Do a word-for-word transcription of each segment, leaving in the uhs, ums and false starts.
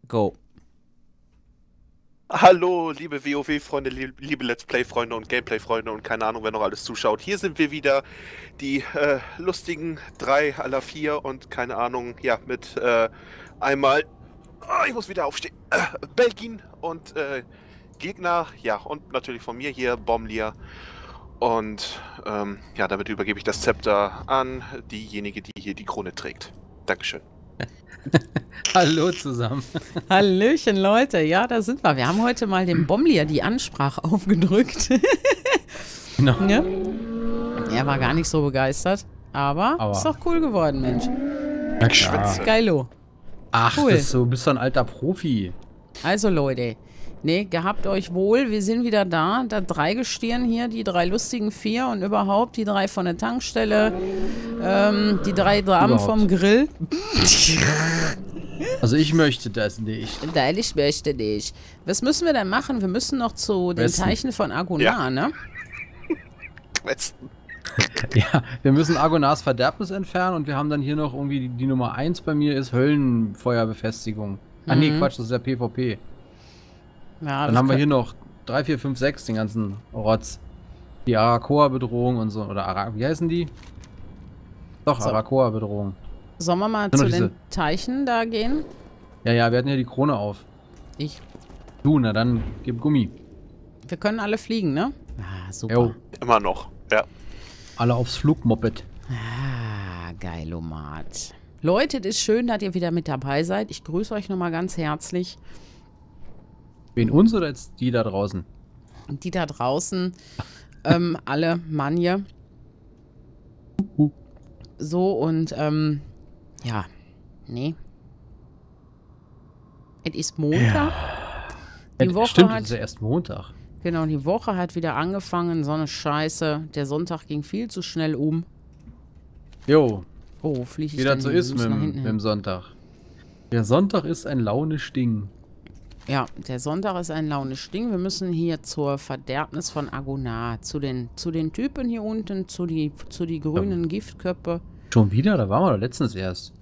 Go. Hallo, liebe WoW-Freunde, liebe Let's Play-Freunde und Gameplay-Freunde und keine Ahnung, wer noch alles zuschaut. Hier sind wir wieder, die äh, lustigen drei aller vier und keine Ahnung, ja, mit äh, einmal, oh, ich muss wieder aufstehen, äh, Belgien und äh, Gegner, ja, und natürlich von mir hier, Bomlir. Und ähm, ja, damit übergebe ich das Zepter an diejenige, die hier die Krone trägt. Dankeschön. Hallo zusammen. Hallöchen, Leute. Ja, da sind wir. Wir haben heute mal dem Bomlier die Ansprache aufgedrückt. Genau. Ja? Er war gar nicht so begeistert, aber, Aber. ist doch cool geworden, Mensch. Ich schwitze. Geilo. Ach, Cool. das ist so, bist du ein alter Profi. Also, Leute. Ne, gehabt euch wohl. Wir sind wieder da. Da drei Gestirn hier, die drei lustigen vier und überhaupt die drei von der Tankstelle. Ähm, die drei Damen Überhaupt. vom Grill. Also ich möchte das nicht. Nein, ich möchte nicht. Was müssen wir denn machen? Wir müssen noch zu den Westen. Teichen von Agonar, Ja. ne? Westen. Ja, wir müssen Agonars Verderbnis entfernen und wir haben dann hier noch irgendwie die, die Nummer eins bei mir ist Höllenfeuerbefestigung. Ach nee, Mhm. Quatsch, das ist ja PvP. Ja, Dann das haben wir kann- hier noch drei, vier, fünf, sechs, den ganzen Rotz. Die Arakoa-Bedrohung und so. Oder Ara wie heißen die? Doch, So. Arakoa-Bedrohung. Sollen wir mal Nur zu noch diese- den Teichen da gehen? Ja, ja, wir hatten ja die Krone auf. Ich. Du, na dann gib Gummi. Wir können alle fliegen, ne? Ah, super. Jo, Immer noch, ja. alle aufs Flugmoped. Ah, geilomat. Leute, es ist schön, dass ihr wieder mit dabei seid. Ich grüße euch nochmal ganz herzlich. Wen uns oder jetzt die da draußen? Und die da draußen, ähm, alle Manje. Uh. So, und, ähm, ja, nee. Es ist Montag. Die Ja, Woche stimmt, hat, das ist ja erst Montag. genau, die Woche hat wieder angefangen. So eine Scheiße. Der Sonntag ging viel zu schnell um. Jo, Oh, fliege ich wie das denn so hier? ist Wir mit, müssen nach dem- hinten mit hin. dem Sonntag. Der Sonntag ist ein launisch Ding. Ja, der Sonntag ist ein launisch Ding. Wir müssen hier zur Verderbnis von Agonar. Zu den, zu den Typen hier unten, zu die, zu die grünen Giftköpfe. Schon wieder? Da waren wir doch letztens erst.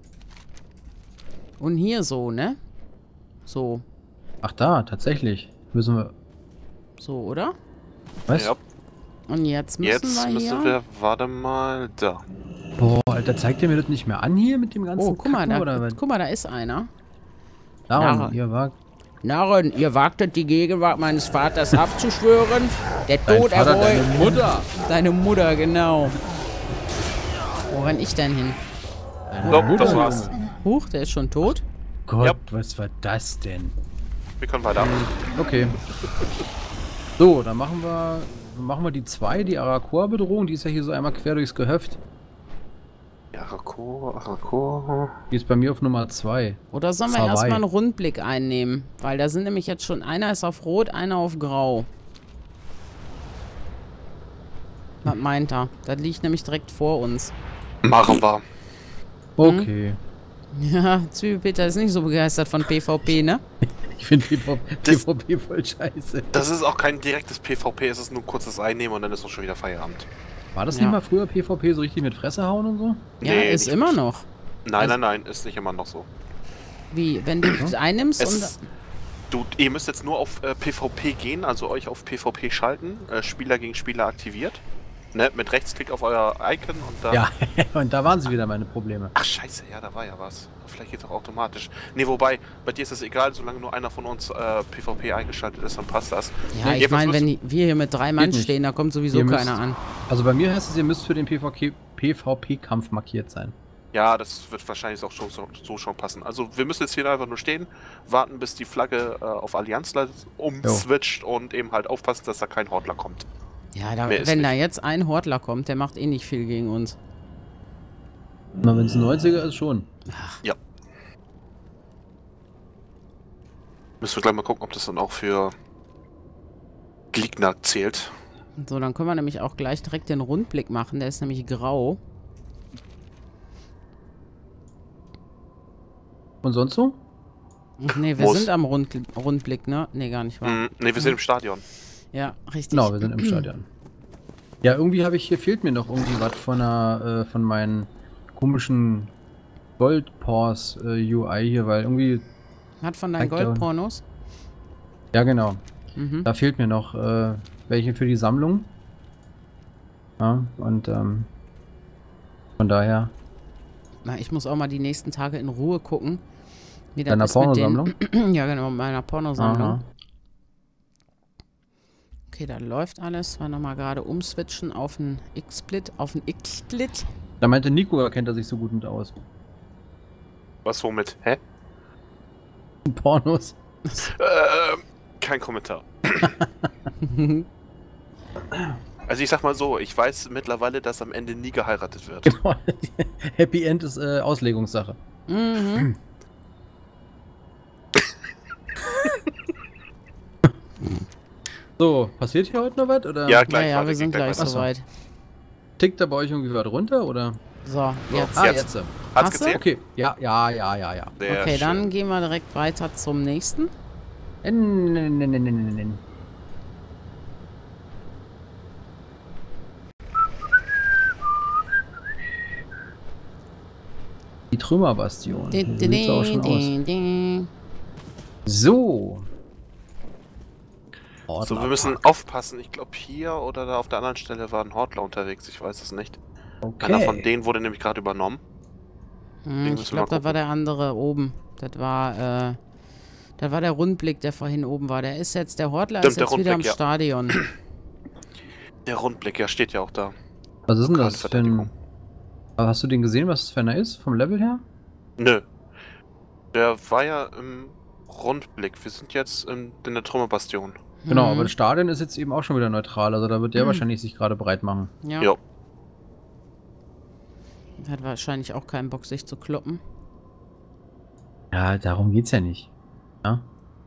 Und hier so, ne? So, Ach da, tatsächlich. Müssen wir. so, oder? Was? Ja. Und jetzt müssen Jetzt wir müssen hier... wir, warte mal, da. Boah, Alter, zeigt ihr mir das nicht mehr an hier mit dem ganzen Oh, guck mal, Kacken, da, oder was? guck mal, da ist einer. Darum, Narre. ihr wagt. Narren, ihr wagtet die Gegenwart meines Vaters abzuschwören. Der Dein Tod Vater, erbeut... deine Mutter. Deine Mutter, genau. Wo renn ich denn hin? Deine So, Mutter, das war's. Junge. Huch, der ist schon tot? Gott, Ja. was war das denn? Wir können weiter. Okay. So, dann machen wir, machen wir die zwei, die Arakoa-Bedrohung. Die ist ja hier so einmal quer durchs Gehöft. Ja, Arako, Arako. Die ist bei mir auf Nummer zwei. Oder sollen wir Zwei. erstmal einen Rundblick einnehmen? Weil da sind nämlich jetzt schon, einer ist auf Rot, einer auf Grau. Was meint er? Das liegt nämlich direkt vor uns. Machen wir. Okay. Ja, Zwiebelpeter ist nicht so begeistert von PvP, ne? Ich finde PvP, Das- PvP voll scheiße. Das ist auch kein direktes PvP, es ist nur ein kurzes Einnehmen und dann ist auch schon wieder Feierabend. War das Ja. nicht mal früher PvP so richtig mit Fresse hauen und so? Ja, Nee, ist nicht immer noch. Nein, Also- nein, nein, ist nicht immer noch so. Wie, wenn du das einnimmst Es und... ist, du, ihr müsst jetzt nur auf äh, PvP gehen, also euch auf PvP schalten, äh, Spieler gegen Spieler aktiviert. Ne, mit Rechtsklick auf euer Icon und dann... Ja, und da waren sie wieder meine Probleme. Ach scheiße, ja, da war ja was. Vielleicht geht es auch automatisch. Ne, wobei, bei dir ist es egal, solange nur einer von uns äh, PvP eingeschaltet ist, dann passt das. Ja, ich Jedenfalls meine, müsst- wenn die- wir hier mit drei Mann Geht nicht. stehen, da kommt sowieso Ihr keiner müsst- an. Also bei mir heißt es, ihr müsst für den PvP PvP-Kampf markiert sein. Ja, das wird wahrscheinlich auch schon, so, so schon passen. Also wir müssen jetzt hier einfach nur stehen, warten, bis die Flagge äh, auf Allianz umswitcht und eben halt aufpassen, dass da kein Hortler kommt. Ja, da, Mehr ist wenn da nicht. jetzt ein Hortler kommt, der macht eh nicht viel gegen uns. Na, wenn es ein neunziger ist, schon. Müssen wir gleich mal gucken, ob das dann auch für Gegner zählt. So, dann können wir nämlich auch gleich direkt den Rundblick machen. Der ist nämlich grau. Und sonst so? Ach nee, wir Muss. sind am Rund Rundblick, ne? Nee, gar nicht wahr. Mhm, ne, wir sind im Stadion. Ja, richtig. Genau, wir sind im Stadion. Ja, irgendwie habe ich hier, fehlt mir noch irgendwie was von einer, äh, von meinen komischen Gold-Pause äh, U I hier, weil irgendwie Hat von deinen Zeigt er- Goldpornos? Ja, genau. Mhm. Da fehlt mir noch äh, welche für die Sammlung. Ja, und ähm, von daher. Na, ich muss auch mal die nächsten Tage in Ruhe gucken. Wie das Deiner ist mit den- Pornosammlung? Ja, genau, mit meiner Pornosammlung. Aha. Okay, da läuft alles. Wir nochmal gerade umswitchen auf den X-Split, auf den X-Split. Da meinte Nico, er kennt er sich so gut mit aus. Was womit? Hä? Pornos. Ähm, kein Kommentar. Also ich sag mal so, ich weiß mittlerweile, dass am Ende nie geheiratet wird. Genau. Happy End ist äh, Auslegungssache. Mhm. So, passiert hier heute noch was? Oder Ja, Ja, gleich ja, warte, wir geht sind gleich weiter. soweit. tickt da bei euch irgendwie was runter? Oder? So, jetzt. Ah, Jetzt. jetzt. Hat's Hast du? gezählt? Okay, ja, ja, ja, ja, ja. Sehr Okay, dann schön. gehen wir direkt weiter zum nächsten. N- n- n- n- n- n- Die Trümmerbastion. Din, So din, sieht's auch schon aus. din, din. So. So, wir müssen aufpassen. Ich glaube, hier oder da auf der anderen Stelle war ein Hortler unterwegs. Ich weiß es nicht. Okay. Einer von denen wurde nämlich gerade übernommen. Hm, müssen ich wir mal glaube, das war gucken. der andere oben. Das war, äh, das war der Rundblick, der vorhin oben war. Der ist jetzt, der Hortler Stimmt, ist der jetzt wieder im Rundblick, ja. Stadion. Der Rundblick, ja, steht ja auch da. Was ist denn Lokale das für ein... Verteidigung. Aber hast du den gesehen, was das für einer ist? Vom Level her? Nö. Der war ja im Rundblick. Wir sind jetzt in, in der Trümmerbastion. Genau, Hm, aber das Stadion ist jetzt eben auch schon wieder neutral. Also da wird der Hm. wahrscheinlich sich gerade breit machen. Ja. Jo. Hat wahrscheinlich auch keinen Bock, sich zu kloppen. Ja, darum geht's ja nicht. Ja?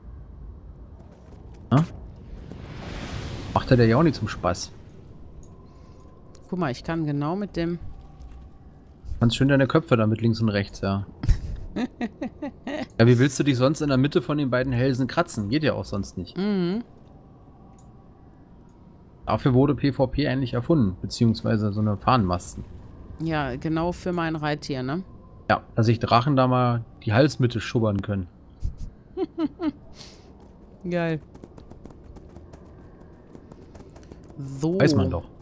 Ja? Macht er der ja auch nicht zum Spaß. Guck mal, ich kann genau mit dem... Kannst schön deine Köpfe damit links und rechts, ja. Ja, wie willst du dich sonst in der Mitte von den beiden Hälsen kratzen? Geht ja auch sonst nicht. Mhm. Dafür wurde PvP eigentlich erfunden, beziehungsweise so eine Fahnenmasten. Ja, genau für mein Reittier, ne? Ja, dass sich Drachen da mal die Halsmitte schubbern können. Geil. So. Weiß man doch.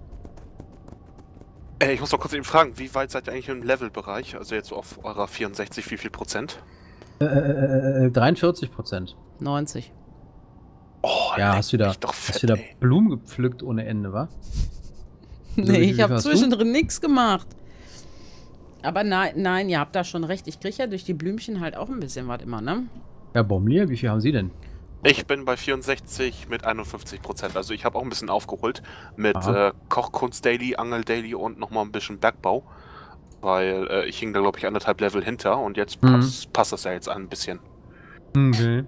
Äh, ich muss noch kurz eben fragen, wie weit seid ihr eigentlich im Levelbereich? Also jetzt so auf eurer vierundsechzig, wie viel Prozent? Äh, äh, äh, dreiundvierzig Prozent. neunzig. Oh, Ja, leck hast wieder, mich doch hast fett, wieder ey. Blumen gepflückt ohne Ende, wa? Also, wie Nee, viel ich habe hast du? zwischendrin nichts gemacht. Aber nein, nein, ihr habt da schon recht. Ich kriege ja durch die Blümchen halt auch ein bisschen was immer, ne? Herr Bomlier, wie viel haben Sie denn? Ich bin bei vierundsechzig mit einundfünfzig Prozent. Also ich habe auch ein bisschen aufgeholt mit Aha. äh, Kochkunst Daily, Angel Daily und nochmal ein bisschen Bergbau. Weil äh, ich hing da, glaube ich, anderthalb Level hinter und jetzt Mhm. passt, passt das ja jetzt ein bisschen. Okay.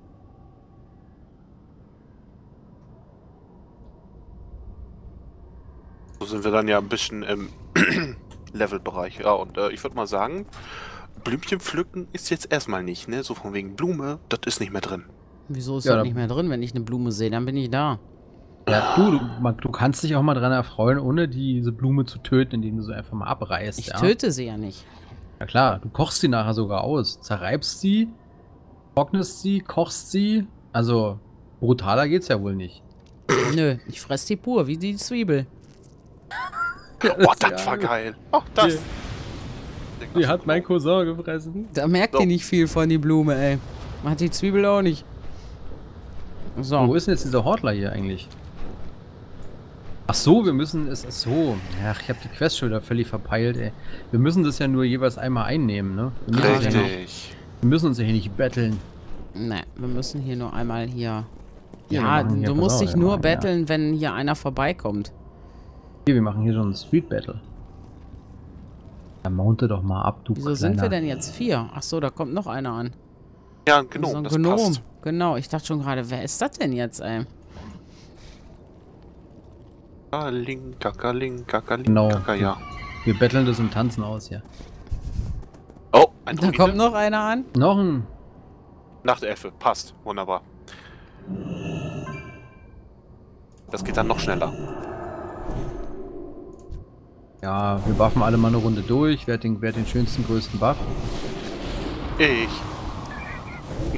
So sind wir dann ja ein bisschen im Levelbereich. Ja, und äh, ich würde mal sagen, Blümchen pflücken ist jetzt erstmal nicht, ne? So von wegen Blume, das ist nicht mehr drin. Wieso ist Ja, das dann- nicht mehr drin? Wenn ich eine Blume sehe, dann bin ich da. Ja, du, du, man- du kannst dich auch mal dran erfreuen, ohne diese Blume zu töten, indem du sie einfach mal abreißt. Ich ja? töte sie ja nicht. Ja klar, du kochst sie nachher sogar aus. Zerreibst sie, trocknest sie, kochst sie. Also, brutaler geht's ja wohl nicht. Nö, ich fress die pur, wie die Zwiebel. Oh, das war geil. Oh, das. Die hat mein Cousin gefressen. Da merkt So. die nicht viel von die Blume, ey. Hat die Zwiebel auch nicht. Wo So. ist denn jetzt dieser Hortler hier eigentlich? Ach so, wir müssen es. Ach so. Ach, ich habe die Quest schon wieder völlig verpeilt, ey. Wir müssen das ja nur jeweils einmal einnehmen, ne? Wir müssen, Ja, uns, ja genau. Richtig. wir müssen uns ja hier nicht betteln. Ne, wir müssen hier nur einmal hier. Ja, wir Ja, machen hier du musst Versorgung, dich nur ja. betteln, wenn hier einer vorbeikommt. Hier, wir machen hier schon ein Street Battle. Dann mounte doch mal ab, du Wieso sind wir kleiner- denn jetzt vier? Ach so, da kommt noch einer an. Ja, genau, so ein das Gnom. passt. Genau, ich dachte schon gerade, wer ist das denn jetzt, ey? Kakaling, Kakaling, Kakaling, Genau. Kaka, ja. Wir betteln das im Tanzen aus hier. Oh, ein Da Druide. kommt noch einer an. Noch ein. Nachtelfe, passt. Wunderbar. Das geht dann noch schneller. Ja, wir buffen alle mal eine Runde durch. Wer hat den, wer hat den schönsten, größten Buff? Ich.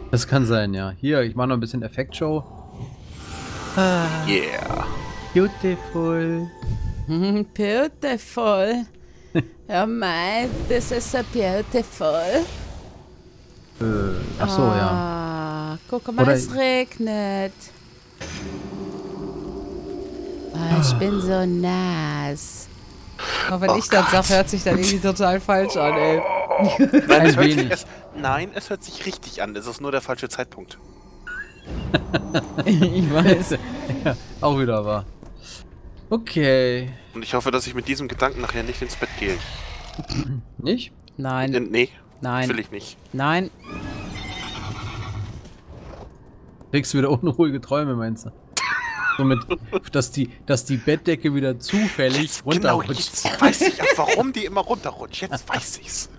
Das kann sein, ja. Hier, ich mache noch ein bisschen Effektshow. Ah, Yeah. beautiful. Beautiful. Ja, mei, das ist so beautiful. Äh, ach so, ja. Ah, guck mal, Oder- es regnet. Ah, ich bin so nass. Aber wenn Oh ich das Gott. sage, hört sich dann irgendwie total falsch an, ey. Nein, es Ein hört sich, wenig. es, nein, es hört sich richtig an. Es ist nur der falsche Zeitpunkt. Ich weiß. Ja, auch wieder wahr. Okay. Und ich hoffe, dass ich mit diesem Gedanken nachher nicht ins Bett gehe. Nicht? Nein, Äh, nee, nein, will ich nicht. nein. Kriegst du wieder unruhige Träume, meinst du? Somit, dass die, dass die Bettdecke wieder zufällig Jetzt, genau, runterrutscht. jetzt weiß ich auch, warum die immer runterrutscht. Jetzt weiß ich's.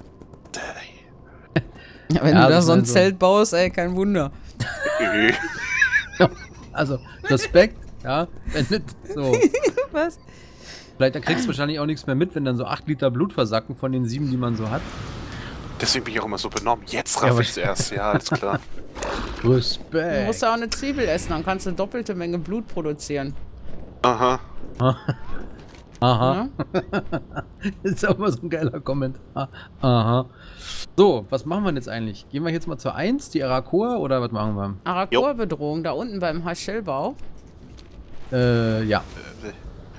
Ja, wenn Ja, du da das so ein ist also- Zelt baust, ey, kein Wunder. Äh. Also, Respekt, ja, wenn nicht so. Was? Vielleicht da kriegst du wahrscheinlich auch nichts mehr mit, wenn dann so acht Liter Blut versacken von den sieben, die man so hat. Deswegen bin ich auch immer so benommen. Jetzt Ja, raff aber- ich's erst. Ja, alles klar. Du musst Respekt. ja auch eine Zwiebel essen, dann kannst du eine doppelte Menge Blut produzieren. Aha. Aha. Ne? Ist auch mal so ein geiler Kommentar. Aha. So, was machen wir denn jetzt eigentlich? Gehen wir jetzt mal zur eins, die Arakoa, oder was machen wir? Arakoa-Bedrohung, da unten beim Haschellbau. Äh, ja. Äh,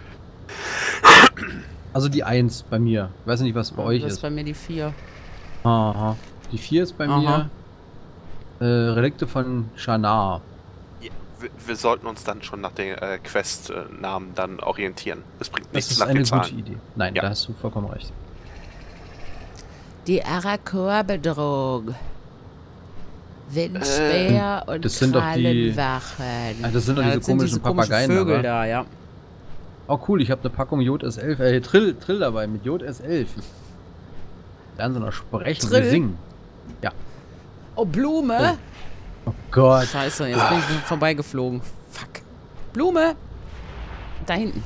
Also die eins bei mir. Ich weiß nicht, was bei euch Das ist ist. bei mir die vier. Aha. Die vier ist bei Aha. mir. Äh, Relikte von Shannara. ja, wir, wir sollten uns dann schon nach den äh, Quest-Namen dann orientieren. Es bringt Das nichts ist nach eine den gute Zahlen. Idee. Nein, Ja. da hast du vollkommen recht. Die Arakoa-Bedrohung. Windspeer und das sind doch die- Krallenwachen. Ah, das sind doch Ja, diese das sind komischen Papageien, Vögel aber- da, ja. Oh cool, ich habe eine Packung Jod S elf, äh, Trill, Trill dabei mit Jod S elf. Lernen sie noch sprechen, Trill? und singen. Oh, Blume! Oh Gott. Scheiße, jetzt bin ich vorbeigeflogen. Fuck. Blume! Da hinten.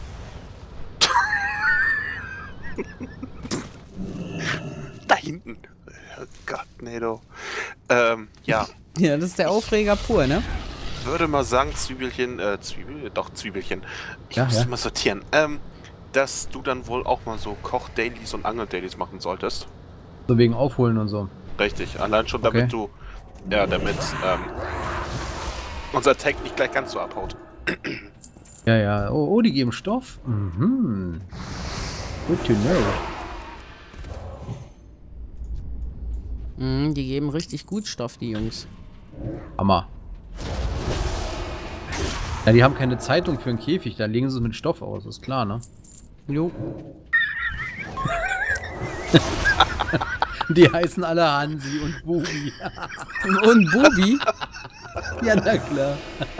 Da hinten. Oh Gott, nee, du. Ähm, ja. Ja, das ist der Aufreger pur, ne? Würde mal sagen, Zwiebelchen, äh, Zwiebel, doch, Zwiebelchen. Ich Ja, muss ja. mal sortieren. Ähm, dass du dann wohl auch mal so Koch-Dailies und Angel-Dailies machen solltest. So wegen Aufholen und so. Richtig, allein schon damit Okay. du, ja, damit, ähm, unser Tag nicht gleich ganz so abhaut. Ja, ja. Oh, oh, die geben Stoff. Mhm. Good to know. Mhm, die geben richtig gut Stoff, die Jungs. Hammer. Ja, die haben keine Zeitung für einen Käfig, da legen sie es mit Stoff aus, ist klar, ne? Jo. Die heißen alle Hansi und Bubi. Und Bubi? Ja, na klar.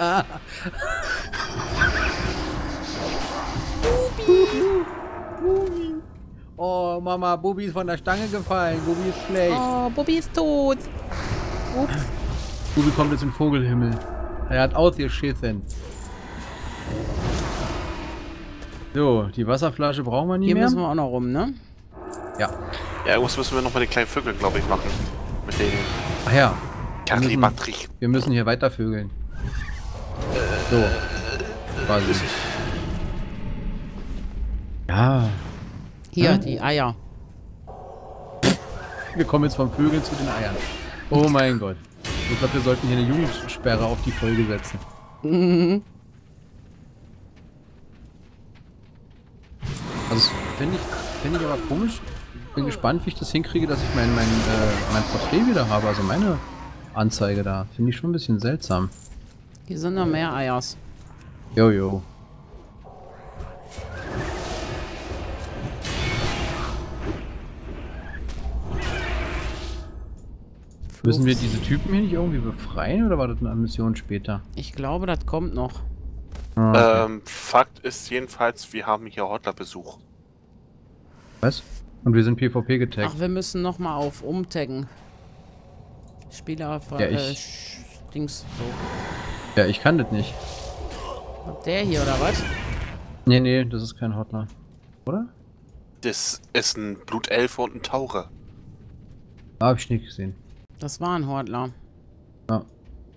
Bubi. Oh, Mama, Bubi ist von der Stange gefallen. Bubi ist schlecht. Oh, Bubi ist tot. Ups. Bubi kommt jetzt im Vogelhimmel. Er hat ausgeschissen. So, die Wasserflasche brauchen wir nicht Hier mehr. müssen wir auch noch rum, ne? Ja. Ja, irgendwas müssen wir noch mit den kleinen Vögeln, glaube ich, machen. Mit den Ach ja, Karibatrich. wir müssen hier weiter vögeln. So. Quasi. Ja. Hier, Hm? die Eier. Wir kommen jetzt vom Vögeln zu den Eiern. Oh mein Gott. Ich glaube, wir sollten hier eine Jugendsperre auf die Folge setzen. Mhm. Also finde ich, find ich aber komisch. Bin gespannt, wie ich das hinkriege, dass ich mein, mein, äh, mein Porträt wieder habe. Also meine Anzeige da. Finde ich schon ein bisschen seltsam. Hier sind noch mehr Eiers. Jojo. Müssen wir diese Typen hier nicht irgendwie befreien oder war das eine Mission später? Ich glaube, das kommt noch. Ah, okay. Ähm, Fakt ist jedenfalls, wir haben hier Hotler-Besuch. Was? Und wir sind PvP getaggt. Ach, wir müssen noch mal auf umtaggen. Spieler ver- Ja, äh, ich- Sch- Dings so. Ja, ich kann das nicht. Der hier oder was? Nee, nee, das ist kein Hotler. Oder? Das ist ein Blutelfe und ein Taucher. Ah, hab ich nicht gesehen. Das war ein Hortler. Ja.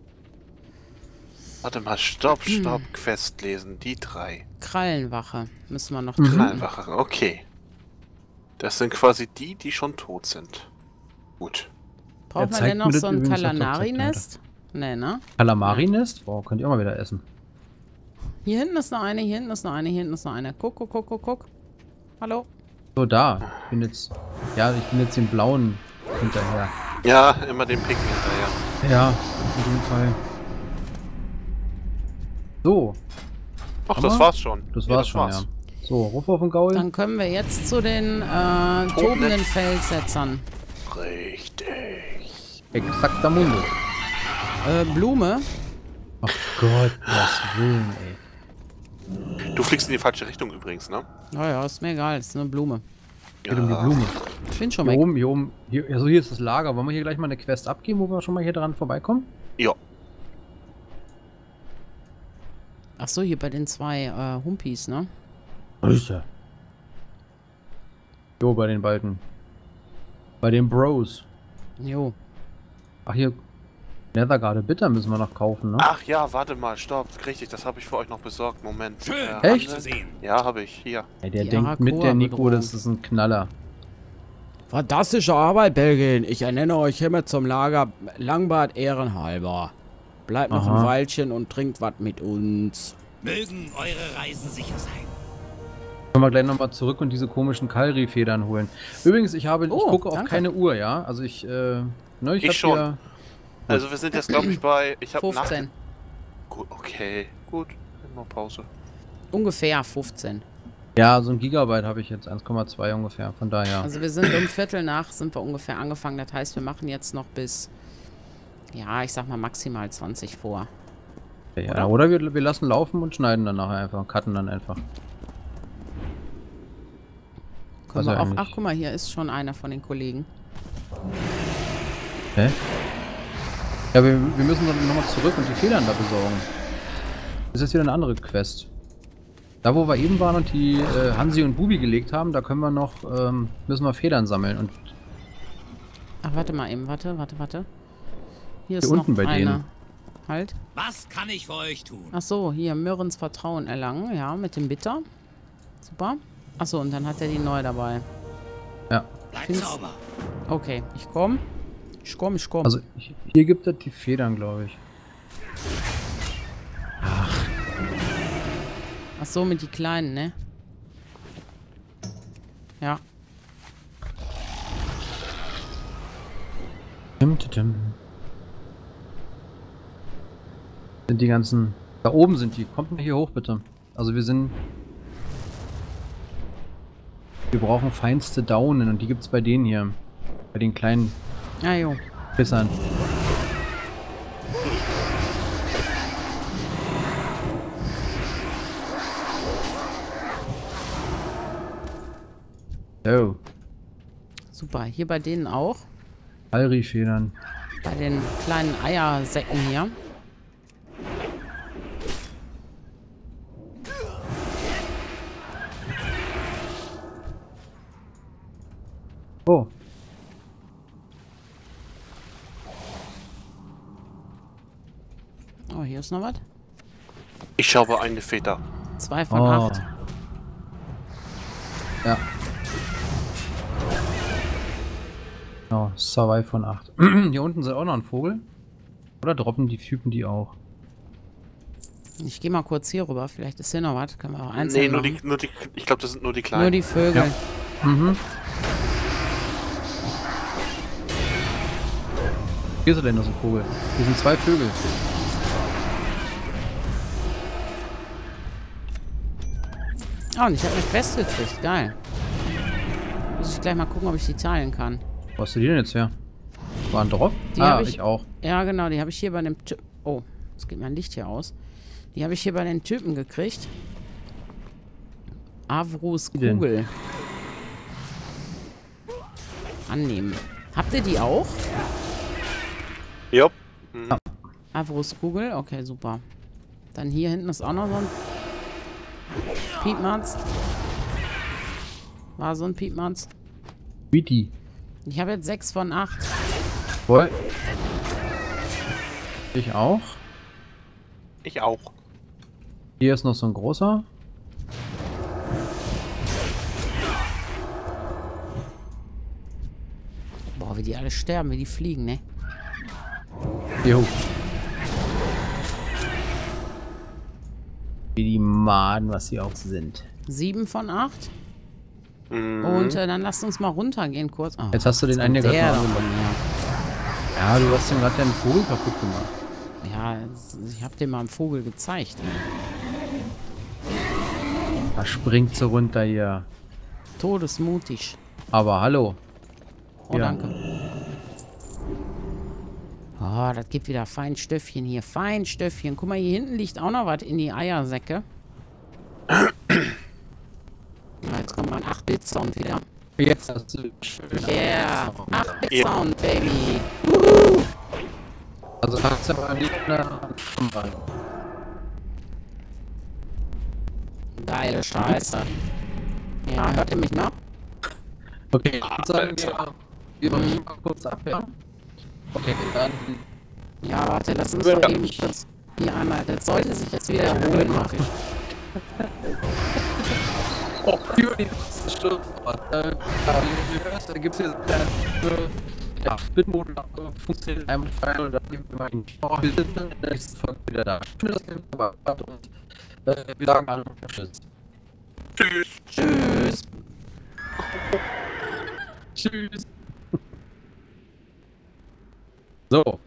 Warte mal, stopp, stopp, Quest lesen, die drei. Krallenwache müssen wir noch Mhm. tun. Krallenwache, okay. Das sind quasi die, die schon tot sind. Gut. Braucht Er man zeigt denn mir noch das so ein übrigens, doch, doch, Kalanari-Nest? Nee, ne? Kalamari-Nest? Wow, könnt ihr auch mal wieder essen. Hier hinten ist noch eine, hier hinten ist noch eine, hier hinten ist noch eine. Guck, guck, guck, guck, guck. Hallo? So, da. Ich bin jetzt. Ja, ich bin jetzt den blauen hinterher. Ja, immer den Picken hinterher. Ja, in dem Fall. So, Ach, Aber das war's schon. das Ja, war's schon, ja. So, Ruf auf den Gaul. Dann können wir jetzt zu den äh, tobenden Felssetzern. Richtig. Exakter Munde. Äh, Blume. Ach Gott, was Willen, ey. Du fliegst in die falsche Richtung übrigens, ne? Naja, ist mir egal, ist eine Blume. Geht um die Blume. Ich bin schon Hier weg. oben, hier oben. Hier, also hier ist das Lager. Wollen wir hier gleich mal eine Quest abgeben, wo wir schon mal hier dran vorbeikommen? Ja. Ach so, hier bei den zwei äh, Humpis, ne? Grüße. Jo, bei den beiden. Bei den Bros. Jo. Ach hier. Nethergarde Bitter müssen wir noch kaufen, ne? Ach ja, warte mal, stopp. Richtig, das habe ich für euch noch besorgt. Moment. Schön, Äh, Echt? haben Sie? Ja, habe ich. Hier. Ey, der Die denkt mit, der Nico, Arakoa-Bedrohung. das ist ein Knaller. Fantastische Arbeit, Belgien. Ich ernenne euch hiermit zum Lager Langbart ehrenhalber. Bleibt noch Aha. ein Weilchen und trinkt was mit uns. Mögen eure Reisen sicher sein. Können wir gleich nochmal zurück und diese komischen Kalri-Federn holen. Übrigens, ich habe, Oh, ich gucke auf danke. keine Uhr, ja? Also ich, äh, ne, ich, Ich hab schon. Hier, Also wir sind jetzt, glaube ich, bei... Ich habe fünfzehn. Gut, okay. Gut. Immer Pause. Ungefähr fünfzehn. ja, so ein Gigabyte habe ich jetzt, eins Komma zwei ungefähr, von daher. Also wir sind um Viertel nach, sind wir ungefähr angefangen. Das heißt, wir machen jetzt noch bis, ja, ich sag mal maximal zwanzig vor. ja, oder? oder, wir, wir lassen laufen und schneiden dann nachher einfach, cutten dann einfach. Können Also wir auch, eigentlich- ach guck mal, hier ist schon einer von den Kollegen. Hä? Ja, wir, wir müssen dann nochmal zurück und die Federn da besorgen. Das ist jetzt wieder eine andere Quest. Da, wo wir eben waren und die äh, Hansi und Bubi gelegt haben, da können wir noch, ähm, müssen wir Federn sammeln. Und Ach, warte mal eben, warte, warte, warte. Hier Hier ist unten noch bei einer. denen. Halt. Was kann ich für euch tun? Ach so, hier Myrrens Vertrauen erlangen, ja, mit dem Bitter. Super. Ach so, und dann hat er die neu dabei. ja, Bleibt Find's- sauber. Okay, ich komm. Ich komm, ich komm. also hier gibt es die Federn, glaube ich. Ach so, mit die kleinen, ne? Ja. Tim, tim, tim. Sind die ganzen... Da oben sind die. Kommt mal hier hoch, bitte. Also wir sind... Wir brauchen feinste Daunen und die gibt's bei denen hier. Bei den kleinen Ah jo. Pissern. So, Super. Hier bei denen auch. Alri-Federn. Bei den kleinen Eiersäcken hier. Oh, Oh, hier ist noch was. Ich schaue eine Feder. Zwei von oh. acht. Ja. Genau, zwei von acht. Hier unten sind auch noch ein Vogel. Oder droppen die Typen die auch? Ich gehe mal kurz hier rüber. Vielleicht ist hier noch was. Können wir auch einzeln Nee, nur machen. die, nur die... Ich glaube, das sind nur die kleinen. Nur die Vögel. Ja. Mhm. Hier ist er denn, das ist ein Vogel. Hier sind zwei Vögel. Oh, und ich habe eine Quest gekriegt. Geil. Muss ich gleich mal gucken, ob ich die teilen kann. Wo hast du die denn jetzt her? War ein Drop? Die ah, hab ich, ich- auch. Ja, genau. Die habe ich hier bei dem Typ... Oh, jetzt geht mein Licht hier aus. Die habe ich hier bei den Typen gekriegt. Avrus Wie denn? Kugel. Annehmen. Habt ihr die auch? Ja. Mhm. Avrus Kugel? Okay, super. Dann hier hinten ist auch noch so ein Piepmatz. War so ein Piepmatz. Wie die? Ich habe jetzt sechs von acht. Voll. Ich auch. Ich auch. Hier ist noch so ein großer. Boah, wie die alle sterben, wie die fliegen, ne? Jo. Wie die Maden, was sie auch sind. Sieben von acht. Mhm. Und äh, dann lasst uns mal runtergehen kurz. Oh, Jetzt hast du den einen kommt ja der gerade doch mal von mir. Ja, du hast ihm gerade deinen Vogel kaputt gemacht. Ja, ich hab dem mal einen Vogel gezeigt. Da springt sie runter hier. Todesmutig. Aber hallo. Oh, Ja. danke. Oh, das gibt wieder Feinstöffchen hier. Feinstöffchen. Guck mal, hier hinten liegt auch noch was in die Eiersäcke. Ja, jetzt kommt mein acht Bit Sound wieder. Jetzt hast du Yeah. acht Bit Sound, Baby. Also hast du aber nicht eine Geile Scheiße. Ja, hört ihr mich noch? Okay, dann sagen wir, wir machen mal kurz ab, ja? Okay, dann... Ja, warte, lass uns doch eben kurz hier einmal. Das sollte sich jetzt wieder erholen, mach ich. Oh, über die letzte Stunde. Äh, da gibt es jetzt eine ja, Bitmodus funktioniert einmal frei und dann geben wir mal den Stau. Wir sind dann in der nächsten Folge wieder da. Schön, dass ihr dabei wart und äh, wir sagen alle Tschüss. Tschüss. Tschüss. Tschüss. So.